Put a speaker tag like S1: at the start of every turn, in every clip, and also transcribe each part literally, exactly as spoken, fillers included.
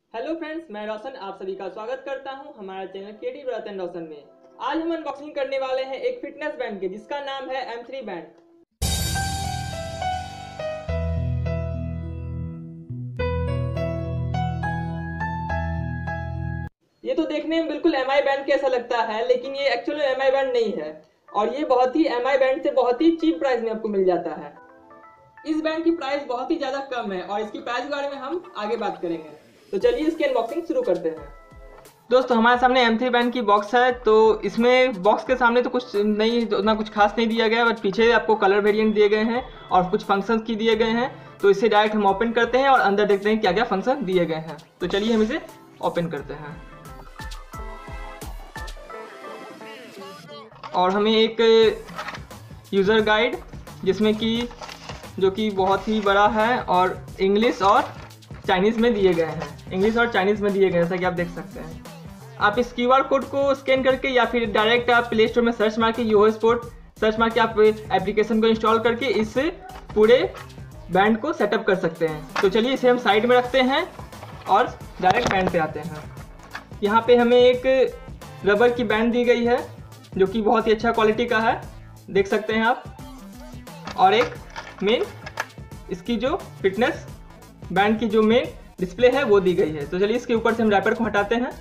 S1: Hello friends, मैं रोशन आप सभी का स्वागत करता हूं हमारा चैनल क्रिएटिव रतन रोशन में। आज हम अनबॉक्सिंग करने वाले हैं एक फिटनेस बैंड के जिसका नाम है एम थ्री बैंड। ये तो देखने में बिल्कुल एम आई बैंड कैसा लगता है, लेकिन ये एक्चुअली एम आई बैंड नहीं है और ये बहुत ही एम आई बैंड से बहुत ही चीप प्राइस में आपको मिल जाता है। इस बैंड की प्राइस बहुत ही ज़्यादा कम है और इसकी प्राइस के बारे में हम आगे बात करेंगे। तो चलिए इसकी अनबॉक्सिंग शुरू करते हैं। दोस्तों, हमारे सामने एम थ्री बैंड की बॉक्स है। तो इसमें बॉक्स के सामने तो कुछ नहीं, उतना कुछ खास नहीं दिया गया है, बट पीछे आपको कलर वेरिएंट दिए गए हैं और कुछ फंक्शंस की दिए गए हैं। तो इसे डायरेक्ट हम ओपन करते हैं और अंदर देखते हैं क्या क्या फंक्शन दिए गए हैं। तो चलिए हम इसे ओपन करते हैं और हमें एक यूज़र गाइड जिसमें कि जो कि बहुत ही बड़ा है और इंग्लिश और चाइनीज़ में दिए गए हैं इंग्लिश और चाइनीज़ में दिए गए हैं जैसा कि आप देख सकते हैं। आप इस क्यू आर कोड को स्कैन करके या फिर डायरेक्ट आप प्ले स्टोर में सर्च मार के योहो स्पोर्ट सर्च मार के आप एप्लीकेशन को इंस्टॉल करके इस पूरे बैंड को सेटअप कर सकते हैं। तो चलिए इसे हम साइड में रखते हैं और डायरेक्ट बैंड पे आते हैं। यहाँ पे हमें एक रबर की बैंड दी गई है जो कि बहुत ही अच्छा क्वालिटी का है, देख सकते हैं आप। और एक मेन इसकी जो फिटनेस बैंड की जो मेन डिस्प्ले है वो दी गई है। तो चलिए इसके ऊपर से हम रैपर को हटाते हैं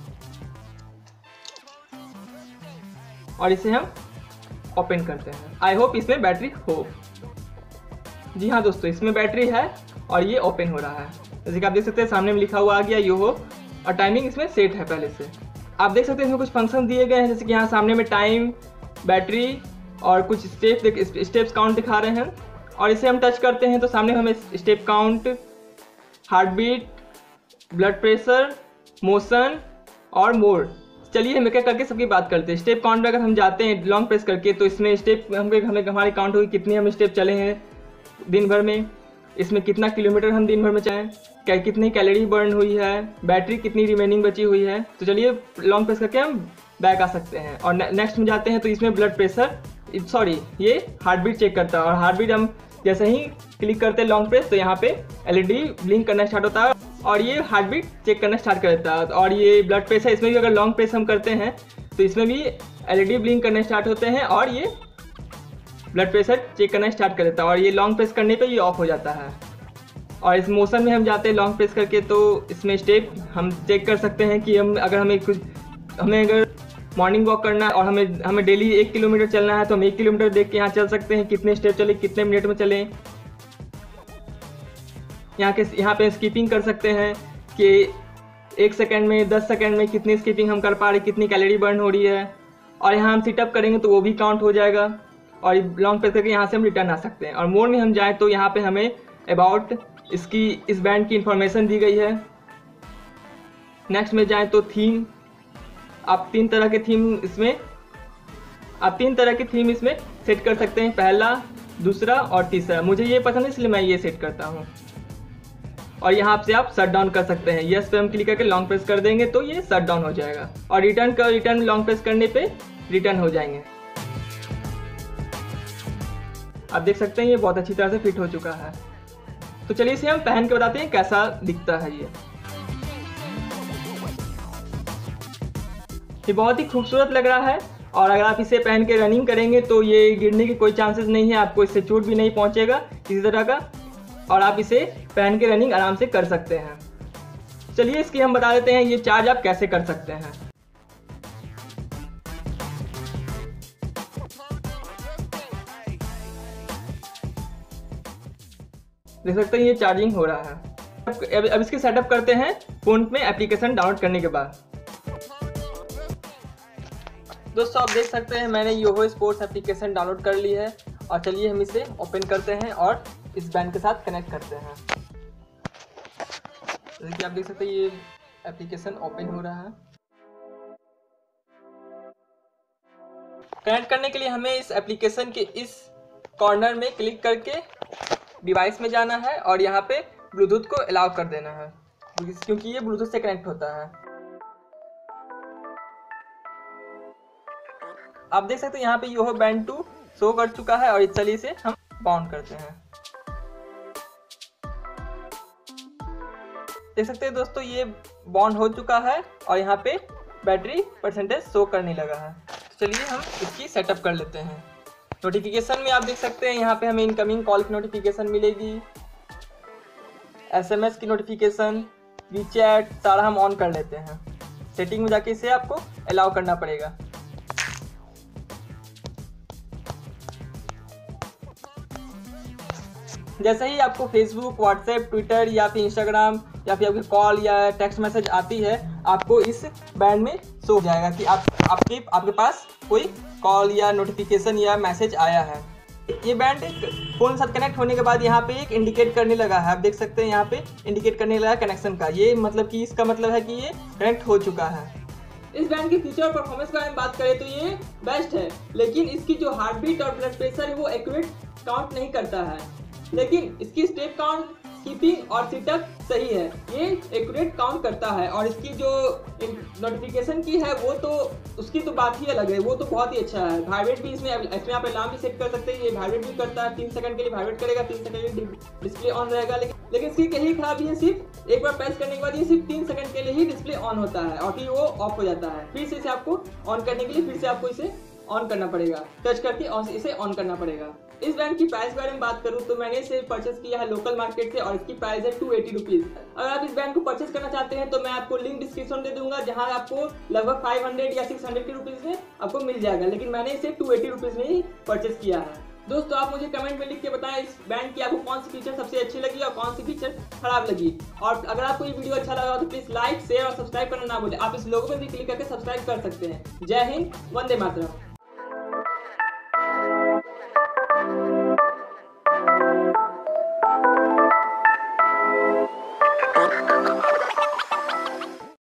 S1: और इसे हम ओपन करते हैं। आई होप इसमें बैटरी हो। जी हाँ दोस्तों, इसमें बैटरी है और ये ओपन हो रहा है। जैसे कि आप देख सकते हैं सामने में लिखा हुआ आ गया योहो और टाइमिंग इसमें सेट है पहले से। आप देख सकते हैं इसमें कुछ फंक्शन दिए गए हैं, जैसे कि यहाँ सामने में टाइम, बैटरी और कुछ स्टेप स्टेप्स काउंट दिखा रहे हैं। और इसे हम टच करते हैं तो सामने हमें step count, heart beat, blood pressure, motion और मोर। चलिए हम एक एक करके सबकी बात करते हैं। स्टेप काउंट में अगर हम जाते हैं लॉन्ग प्रेस करके तो इसमें स्टेप हमें हमें हमारी काउंट होगी कितने हम स्टेप चले हैं दिन भर में, इसमें कितना किलोमीटर हम दिन भर में चले, क्या कितनी कैलोरी बर्न हुई है, बैटरी कितनी रिमेनिंग बची हुई है। तो चलिए लॉन्ग प्रेस करके हम बैक आ सकते हैं और नेक्स्ट में जाते हैं तो इसमें ब्लड प्रेशर सॉरी ये हार्ट बीट चेक करता है। और हार्ट बीट हम जैसे ही क्लिक करते हैं लॉन्ग प्रेस तो यहाँ पे एलईडी ब्लिंक करना स्टार्ट होता है और ये हार्ट बीट चेक करना स्टार्ट कर देता है। और ये ब्लड प्रेशर, इसमें भी अगर लॉन्ग प्रेस हम करते हैं तो इसमें भी एलईडी ब्लिंक करना स्टार्ट होते हैं और ये ब्लड प्रेशर चेक करना स्टार्ट कर देता है। और ये लॉन्ग प्रेस करने पे ये ऑफ हो जाता है। और इस मोशन में हम जाते हैं लॉन्ग प्रेस करके तो इसमें स्टेप हम चेक कर सकते हैं कि हम अगर हमें कुछ हमें अगर मॉर्निंग वॉक करना है और हमें हमें डेली एक किलोमीटर चलना है तो हम एक किलोमीटर देख के यहाँ चल सकते हैं कितने स्टेप चले, कितने मिनट में चले। यहाँ के यहाँ पे स्कीपिंग कर सकते हैं कि एक सेकंड में, दस सेकंड में कितनी स्कीपिंग हम कर पा रहे, कितनी कैलोरी बर्न हो रही है। और यहाँ हम सिटअप करेंगे तो वो भी काउंट हो जाएगा। और लॉन्ग प्रेस करके यहाँ से हम रिटर्न आ सकते हैं। और मोर में हम जाएँ तो यहाँ पे हमें अबाउट इसकी इस बैंड की इंफॉर्मेशन दी गई है। नेक्स्ट में जाएँ तो थीम, आप तीन तरह के थीम इसमें आप तीन तरह के थीम इसमें सेट कर सकते हैं, पहला, दूसरा और तीसरा। मुझे ये पसंद है इसलिए मैं ये सेट करता हूँ। और यहाँ से आप शट डाउन कर सकते हैं। यस पे हम क्लिक करके लॉन्ग प्रेस कर देंगे तो ये शट डाउन हो जाएगा और रिटर्न का रिटर्न लॉन्ग प्रेस करने पे रिटर्न हो जाएंगे। आप देख सकते हैं ये बहुत अच्छी तरह से फिट हो चुका है। तो चलिए इसे हम पहन के बताते हैं कैसा दिखता है। ये ये बहुत ही खूबसूरत लग रहा है और अगर आप इसे पहन के रनिंग करेंगे तो ये गिरने की कोई चांसेस नहीं है, आपको इससे चोट भी नहीं पहुंचेगा किसी तरह का और आप इसे पहन के रनिंग आराम से कर सकते हैं। चलिए इसकी हम बता देते हैं ये चार्ज आप कैसे कर सकते हैं। देख सकते हैं ये चार्जिंग हो रहा है। अब अब इसकी सेटअप करते हैं फोन में एप्लीकेशन डाउनलोड करने के बाद। दोस्तों आप देख सकते हैं मैंने योहो स्पोर्ट्स एप्लीकेशन डाउनलोड कर ली है और चलिए हम इसे ओपन करते हैं और इस बैंड के साथ कनेक्ट करते हैं। जैसे कि आप देख सकते हैं ये एप्लीकेशन ओपन हो रहा है। कनेक्ट करने के लिए हमें इस एप्लीकेशन के इस कॉर्नर में क्लिक करके डिवाइस में जाना है और यहाँ पे ब्लूटूथ को अलाउ कर देना है क्योंकि ये ब्लूटूथ से कनेक्ट होता है। आप देख सकते हैं यहाँ पे योहो बैंड टू शो कर चुका है और चलिए इसे हम बाउंड करते हैं। देख सकते हैं दोस्तों ये बॉन्ड हो चुका है और यहाँ पे बैटरी परसेंटेज शो करने लगा है। तो चलिए हम इसकी सेटअप कर लेते हैं। नोटिफिकेशन में आप देख सकते हैं यहाँ पे हमें इनकमिंग कॉल की नोटिफिकेशन मिलेगी, एसएमएस की नोटिफिकेशन, वीचैट सारा हम ऑन कर लेते हैं। सेटिंग में जाके इसे आपको अलाउ करना पड़ेगा। जैसे ही आपको फेसबुक, व्हाट्सएप, ट्विटर या फिर इंस्टाग्राम या फिर आपकी कॉल या टेक्स्ट मैसेज आती है, आपको इस बैंड में शो हो जाएगा कि आप आपके आपके पास कोई कॉल या नोटिफिकेशन या मैसेज आया है। ये बैंड फ़ोन के साथ कनेक्ट होने के बाद यहाँ पे एक इंडिकेट करने लगा है। आप देख सकते हैं यहाँ पे इंडिकेट करने लगा कनेक्शन का। ये मतलब कि इसका मतलब है कि ये कनेक्ट हो चुका है। इस बैंड की फीचर और परफॉर्मेंस के बारे में बात करें तो ये बेस्ट है, लेकिन इसकी जो हार्ट बीट और ब्लड प्रेशर है वो एक्यूरेट काउंट नहीं करता है। लेकिन इसकी स्टेप काउंट, स्किपिंग और सिटअप सही है, ये एक्यूरेट काउंट करता है। और इसकी जो नोटिफिकेशन की है वो तो उसकी तो बात ही अलग है, वो तो बहुत ही अच्छा है। वाइब्रेट भी इसमें इसमें आप अलार्म भी सेट कर सकते हैं, ये वाइब्रेट भी करता है। तीन सेकंड के लिए वाइब्रेट करेगा, तीन सेकंड के लिए डिस्प्ले ऑन रहेगा। लेकिन लेकिन इसकी यही खराबी है, सिर्फ एक बार प्रेस करने के बाद ये सिर्फ तीन सेकंड के लिए ही डिस्प्ले ऑन होता है और फिर वो ऑफ हो जाता है। फिर से इसे आपको ऑन करने के लिए फिर से आपको इसे ऑन करना पड़ेगा, टच करके और इसे ऑन करना पड़ेगा। इस बैंड की प्राइस के बारे में बात करूं तो मैंने इसे परचेस किया है लोकल मार्केट से और इसकी प्राइस है टू एटी रुपीज़। अगर आप इस बैंड को परचेस करना चाहते हैं तो मैं आपको लिंक डिस्क्रिप्शन दे दूंगा, जहां आपको लगभग फाइव हंड्रेड या सिक्स हंड्रेड के रुपीज़ में आपको मिल जाएगा। लेकिन मैंने इसे टू एटी रुपीज़ में ही परचेस किया है। दोस्तों आप मुझे कमेंट में लिख के बताएं इस बैंड की आपको कौन सी फीचर सबसे अच्छी लगी और कौन सी फीचर खराब लगी। और अगर आपको ये वीडियो अच्छा लगा तो प्लीज़ लाइक, शेयर और सब्सक्राइब करना ना भूलें। आप इस लोगो पे भी क्लिक करके सब्सक्राइब कर सकते हैं। जय हिंद, वंदे मातरम।